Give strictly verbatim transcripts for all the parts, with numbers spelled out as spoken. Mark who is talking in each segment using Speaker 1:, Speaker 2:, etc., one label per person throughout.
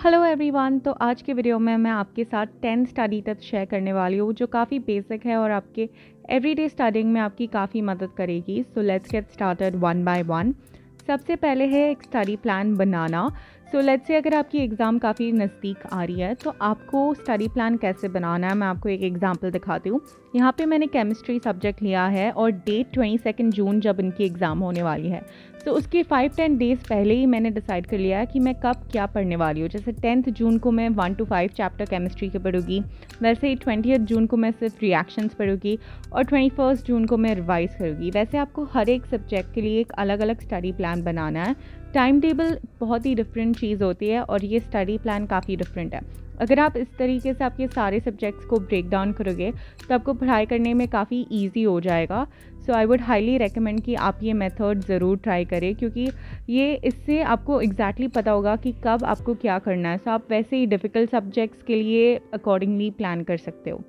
Speaker 1: Hello everyone. तो आज के वीडियो में मैं आपके साथ टेन स्टडी टिप्स शेयर करने वाली हूँ जो काफ़ी बेसिक है और आपके एवरीडे स्टडिंग में आपकी काफ़ी मदद करेगी। So let's get started one by one. सबसे पहले है एक स्टडी प्लान बनाना। सो लेट्स से अगर आपकी एग्ज़ाम काफ़ी नज़दीक आ रही है तो आपको स्टडी प्लान कैसे बनाना है मैं आपको एक एग्जांपल दिखाती हूँ। यहाँ पे मैंने केमिस्ट्री सब्जेक्ट लिया है और डेट ट्वेंटी सेकेंड जून जब इनकी एग्ज़ाम होने वाली है तो उसके फाइव टेन डेज़ पहले ही मैंने डिसाइड कर लिया है कि मैं कब क्या पढ़ने वाली हूँ। जैसे टेंथ जून को मैं one two five chapter chemistry के पढ़ूंगी, वैसे ही ट्वेंटियथ जून को मैं सिर्फ रिएक्शंस पढ़ूंगी और ट्वेंटी फर्स्ट जून को मैं रिवाइज़ करूँगी। वैसे आपको हर एक सब्जेक्ट के लिए एक अलग अलग स्टडी प्लान बनाना है। टाइम टेबल बहुत ही डिफरेंट चीज़ होती है और ये स्टडी प्लान काफ़ी डिफरेंट है। अगर आप इस तरीके से आपके सारे सब्जेक्ट्स को ब्रेक डाउन करोगे तो आपको पढ़ाई करने में काफ़ी ईजी हो जाएगा। So I would highly recommend कि आप ये मेथड ज़रूर ट्राई करें क्योंकि ये इससे आपको एग्जैक्टली exactly पता होगा कि कब आपको क्या करना है। सो so, आप वैसे ही डिफ़िकल्ट सब्जेक्ट्स के लिए अकॉर्डिंगली प्लान कर सकते हो।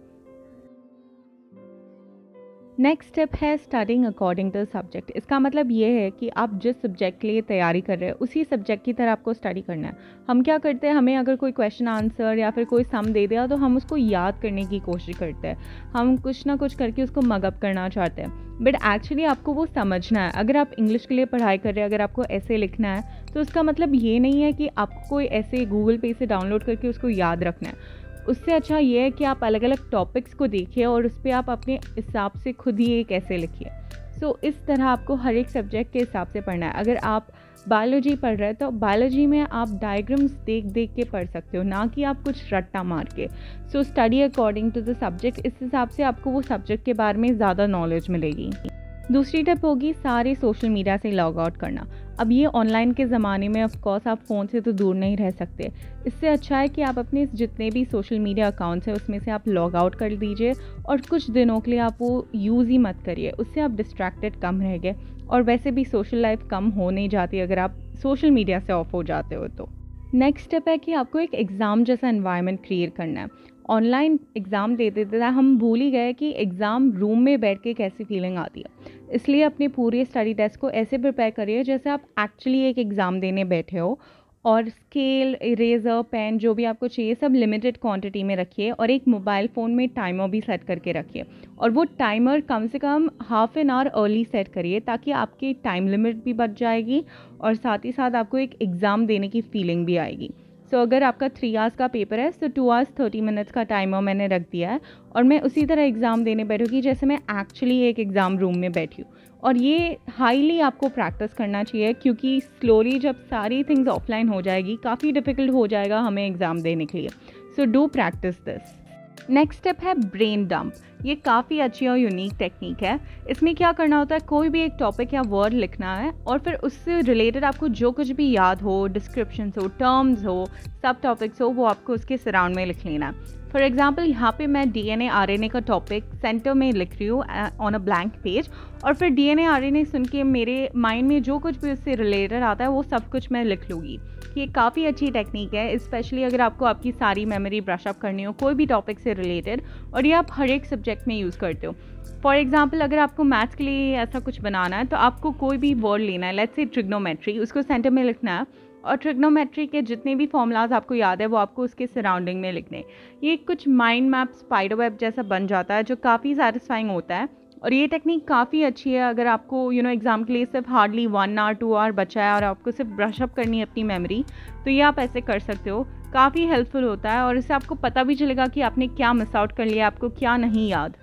Speaker 1: नेक्स्ट स्टेप है स्टडिंग अकॉर्डिंग टू सब्जेक्ट। इसका मतलब ये है कि आप जिस सब्जेक्ट के लिए तैयारी कर रहे हैं उसी सब्जेक्ट की तरह आपको स्टडी करना है। हम क्या करते हैं, हमें अगर कोई क्वेश्चन आंसर या फिर कोई सम दे दिया तो हम उसको याद करने की कोशिश करते हैं, हम कुछ ना कुछ करके उसको मगअप करना चाहते हैं, बट एक्चुअली आपको वो समझना है। अगर आप इंग्लिश के लिए पढ़ाई कर रहे हैं, अगर आपको ऐसे लिखना है तो उसका मतलब ये नहीं है कि आपको कोई ऐसे गूगल पे से डाउनलोड करके उसको याद रखना है। उससे अच्छा ये है कि आप अलग अलग टॉपिक्स को देखिए और उस पर आप अपने हिसाब से खुद ही एक ऐसे लिखिए। सो so, इस तरह आपको हर एक सब्जेक्ट के हिसाब से पढ़ना है। अगर आप बायोलॉजी पढ़ रहे हैं तो बायोलॉजी में आप डायग्राम्स देख देख के पढ़ सकते हो, ना कि आप कुछ रट्टा मार के। So study according to the subject. इस हिसाब से आपको वो सब्जेक्ट के बारे में ज़्यादा नॉलेज मिलेगी। दूसरी टिप होगी सारे सोशल मीडिया से लॉग आउट करना। अब ये ऑनलाइन के ज़माने में ऑफ कोर्स आप फ़ोन से तो दूर नहीं रह सकते। इससे अच्छा है कि आप अपने जितने भी सोशल मीडिया अकाउंट्स हैं उसमें से आप लॉग आउट कर दीजिए और कुछ दिनों के लिए आप वो यूज़ ही मत करिए। उससे आप डिस्ट्रैक्टेड कम रहेंगे और वैसे भी सोशल लाइफ कम हो नहीं जाती अगर आप सोशल मीडिया से ऑफ हो जाते हो तो। नेक्स्ट स्टेप है कि आपको एक एग्ज़ाम जैसा एनवायरनमेंट क्रिएट करना है। ऑनलाइन एग्ज़ाम देते देते हम भूल ही गए कि एग्ज़ाम रूम में बैठ के कैसी फीलिंग आती है। इसलिए अपने पूरे स्टडी टेस्ट को ऐसे प्रिपेयर करिए जैसे आप एक्चुअली एक एग्ज़ाम देने बैठे हो, और स्केल, इरेज़र, पेन जो भी आपको चाहिए सब लिमिटेड क्वांटिटी में रखिए और एक मोबाइल फ़ोन में टाइमर भी सेट करके रखिए और वो टाइमर कम से कम half an hour early set करिए ताकि आपकी टाइम लिमिट भी बच जाएगी और साथ ही साथ आपको एक एग्ज़ाम देने की फीलिंग भी आएगी। सो so, अगर आपका थ्री आवर्स का पेपर है तो टू आवर्स थर्टी मिनट्स का टाइमर मैंने रख दिया है और मैं उसी तरह एग्ज़ाम देने बैठूँगी जैसे मैं एक्चुअली एक एग्ज़ाम रूम में बैठी हूँ। और ये हाईली आपको प्रैक्टिस करना चाहिए क्योंकि स्लोली जब सारी थिंग्स ऑफलाइन हो जाएगी काफ़ी डिफ़िकल्ट हो जाएगा हमें एग्ज़ाम देने के लिए। So do practice this. Next step है ब्रेन डंप। ये काफ़ी अच्छी और यूनिक टेक्निक है। इसमें क्या करना होता है, कोई भी एक टॉपिक या वर्ड लिखना है और फिर उससे रिलेटेड आपको जो कुछ भी याद हो, डिस्क्रिप्शंस हो, टर्म्स हो, सब टॉपिक्स हो, वो आपको उसके सराउंड में लिख लेना है। फॉर एग्जाम्पल यहाँ पे मैं डीएनए आरएनए का टॉपिक सेंटर में लिख रही हूँ ऑन अ ब्लैंक पेज और फिर डीएनए आरएनए सुन के मेरे माइंड में जो कुछ भी उससे रिलेटेड आता है वो सब कुछ मैं लिख लूँगी। ये काफ़ी अच्छी टेक्निक है, स्पेशली अगर आपको आपकी सारी मेमोरी ब्रश अप करनी हो कोई भी टॉपिक से रिलेटेड, और ये आप हर एक सब्जेक्ट में यूज़ करते हो। फॉर एग्जाम्पल अगर आपको मैथ्स के लिए ऐसा कुछ बनाना है तो आपको कोई भी वर्ड लेना है, लेट्स से ट्रिग्नोमेट्री, उसको सेंटर में लिखना है और ट्रिग्नोमेट्री के जितने भी फॉर्मूलाज आपको याद है वो आपको उसके सराउंडिंग में लिखने। ये कुछ माइंड मैप स्पाइडर वेब जैसा बन जाता है जो काफ़ी सेटिस्फाइंग होता है और ये टेक्निक काफ़ी अच्छी है अगर आपको यू नो एग्ज़ाम के लिए सिर्फ hardly one hour two hour बचा है और आपको सिर्फ ब्रश अप करनी है अपनी मेमोरी, तो ये आप ऐसे कर सकते हो। काफ़ी हेल्पफुल होता है और इससे आपको पता भी चलेगा कि आपने क्या मिस आउट कर लिया, आपको क्या नहीं याद।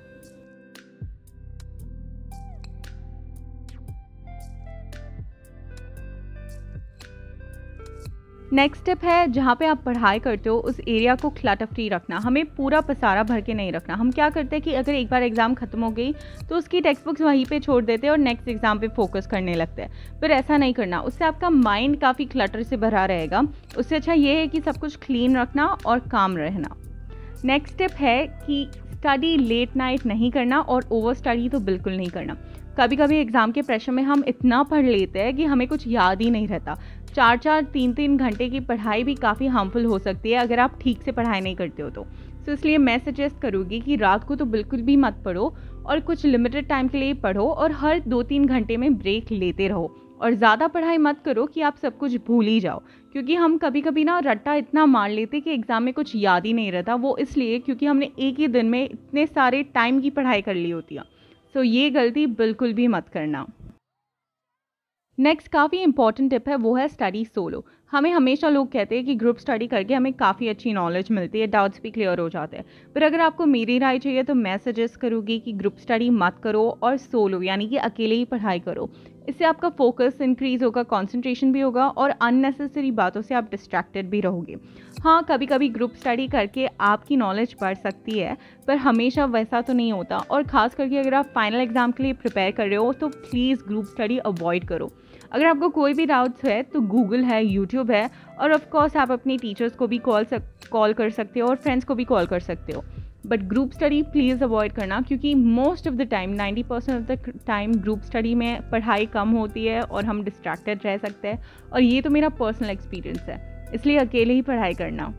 Speaker 1: नेक्स्ट स्टेप है जहाँ पे आप पढ़ाई करते हो उस एरिया को क्लटर फ्री रखना। हमें पूरा पसारा भर के नहीं रखना। हम क्या करते हैं कि अगर एक बार एग्ज़ाम खत्म हो गई तो उसकी टेक्स्ट बुक्स वहीं पे छोड़ देते हैं और नेक्स्ट एग्ज़ाम पे फोकस करने लगते हैं, पर ऐसा नहीं करना। उससे आपका माइंड काफ़ी क्लटर से भरा रहेगा। उससे अच्छा ये है कि सब कुछ क्लीन रखना और काम रहना। नेक्स्ट स्टेप है कि स्टडी लेट नाइट नहीं करना और ओवर स्टडी तो बिल्कुल नहीं करना। कभी कभी एग्ज़ाम के प्रेशर में हम इतना पढ़ लेते हैं कि हमें कुछ याद ही नहीं रहता। चार चार तीन तीन घंटे की पढ़ाई भी काफ़ी हार्मफुल हो सकती है अगर आप ठीक से पढ़ाई नहीं करते हो तो। सो इसलिए मैं सजेस्ट करूँगी कि रात को तो बिल्कुल भी मत पढ़ो और कुछ लिमिटेड टाइम के लिए पढ़ो और हर दो तीन घंटे में ब्रेक लेते रहो और ज़्यादा पढ़ाई मत करो कि आप सब कुछ भूल ही जाओ, क्योंकि हम कभी कभी ना रट्टा इतना मार लेते कि एग्ज़ाम में कुछ याद ही नहीं रहता। वो इसलिए क्योंकि हमने एक ही दिन में इतने सारे टाइम की पढ़ाई कर ली होती है। सो ये गलती बिल्कुल भी मत करना। नेक्स्ट काफ़ी इंपॉर्टेंट टिप है, वो है स्टडी सोलो। हमें हमेशा लोग कहते हैं कि ग्रुप स्टडी करके हमें काफ़ी अच्छी नॉलेज मिलती है, डाउट्स भी क्लियर हो जाते हैं। पर अगर आपको मेरी राय चाहिए तो मैं सजेस्ट करूँगी कि ग्रुप स्टडी मत करो और सोलो यानी कि अकेले ही पढ़ाई करो। इससे आपका फोकस इंक्रीज़ होगा, कंसंट्रेशन भी होगा और अननेसेसरी बातों से आप डिस्ट्रैक्टेड भी रहोगे। हाँ, कभी कभी ग्रुप स्टडी करके आपकी नॉलेज बढ़ सकती है, पर हमेशा वैसा तो नहीं होता। और ख़ास करके अगर आप फाइनल एग्ज़ाम के लिए प्रिपेयर कर रहे हो तो प्लीज़ ग्रुप स्टडी अवॉइड करो। अगर आपको कोई भी डाउट्स है तो गूगल है, यूट्यूब है, और ऑफ कोर्स आप अपनी टीचर्स को भी कॉल सक कॉल कर सकते हो और फ्रेंड्स को भी कॉल कर सकते हो। But group study please avoid करना, क्योंकि most of the time ninety percent of the time group study में पढ़ाई कम होती है और हम डिस्ट्रैक्टेड रह सकते हैं। और ये तो मेरा पर्सनल एक्सपीरियंस है, इसलिए अकेले ही पढ़ाई करना।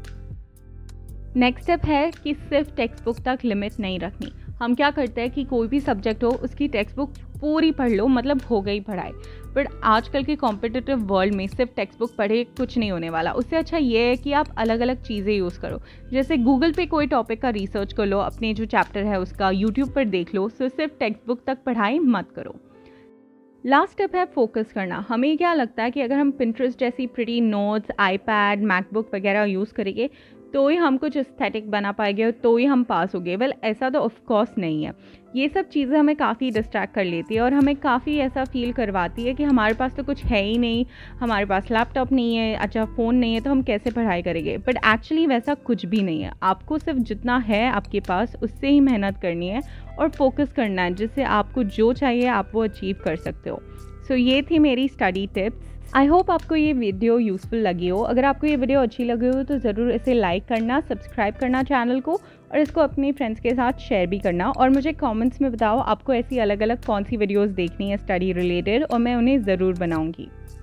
Speaker 1: नेक्स्ट स्टेप है कि सिर्फ टेक्स्ट बुक तक लिमिट नहीं रखनी। हम क्या करते हैं कि कोई भी सब्जेक्ट हो उसकी टेक्स्ट बुक पूरी पढ़ लो, मतलब हो गई पढ़ाई। बट आजकल के कॉम्पिटिटिव वर्ल्ड में सिर्फ टेक्स्ट बुक पढ़े कुछ नहीं होने वाला। उससे अच्छा ये है कि आप अलग अलग चीज़ें यूज़ करो। जैसे गूगल पे कोई टॉपिक का रिसर्च कर लो, अपने जो चैप्टर है उसका यूट्यूब पर देख लो। सो सिर्फ टेक्स्ट बुक तक पढ़ाई मत करो। लास्ट स्टेप है फोकस करना। हमें क्या लगता है कि अगर हम पिंटरेस्ट जैसी प्रिटी नोट्स, आईपैड, मैकबुक वगैरह यूज़ करेंगे तो ही हम कुछ एस्थेटिक बना पाएंगे और तो ही हम पास होंगे। वेल ऐसा तो ऑफ कोर्स नहीं है। ये सब चीज़ें हमें काफ़ी डिस्ट्रैक्ट कर लेती है और हमें काफ़ी ऐसा फील करवाती है कि हमारे पास तो कुछ है ही नहीं, हमारे पास लैपटॉप नहीं है, अच्छा फ़ोन नहीं है, तो हम कैसे पढ़ाई करेंगे। बट एक्चुअली वैसा कुछ भी नहीं है। आपको सिर्फ जितना है आपके पास उससे ही मेहनत करनी है और फोकस करना है, जिससे आपको जो चाहिए आप वो अचीव कर सकते हो। सो so, ये थी मेरी स्टडी टिप्स। आई होप आपको ये वीडियो यूज़फुल लगी हो। अगर आपको ये वीडियो अच्छी लगी हो तो ज़रूर इसे लाइक करना, सब्सक्राइब करना चैनल को, और इसको अपने फ्रेंड्स के साथ शेयर भी करना। और मुझे कमेंट्स में बताओ आपको ऐसी अलग अलग कौन सी वीडियोस देखनी है स्टडी रिलेटेड, और मैं उन्हें ज़रूर बनाऊंगी।